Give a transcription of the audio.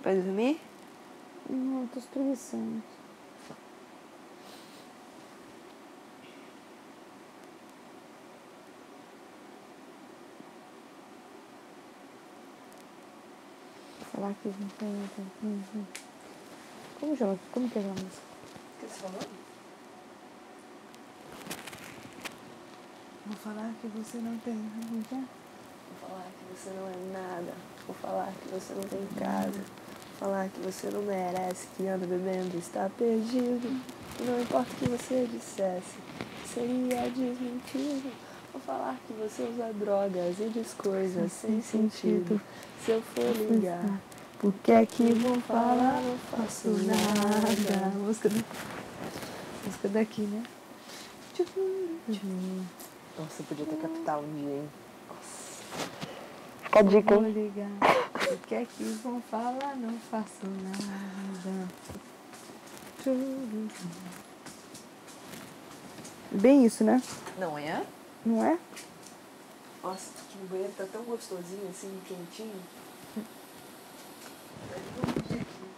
Vai dormir? Não, tô espreguiçando. Falar que não tem. Como que é aquela música? O que você falou? Vou falar que você não tem. Como que é? Vou falar que você não é nada. Vou falar que você não tem casa. Vou falar que você não merece, que anda bebendo, está perdido. E não importa o que você dissesse, seria desmentido. Vou falar que você usa drogas e diz coisas sem sentido. Se eu for ligar, por que é que vão falar? Não faço nada. Música daqui, né? Nossa, eu podia ter capital um dia, hein? Nossa. Fica a dica, Vou hein? ligar. O que é que vão falar? Não faço nada. Bem isso, né? Não é? Não é? Nossa, que o banheiro tá tão gostosinho assim, quentinho.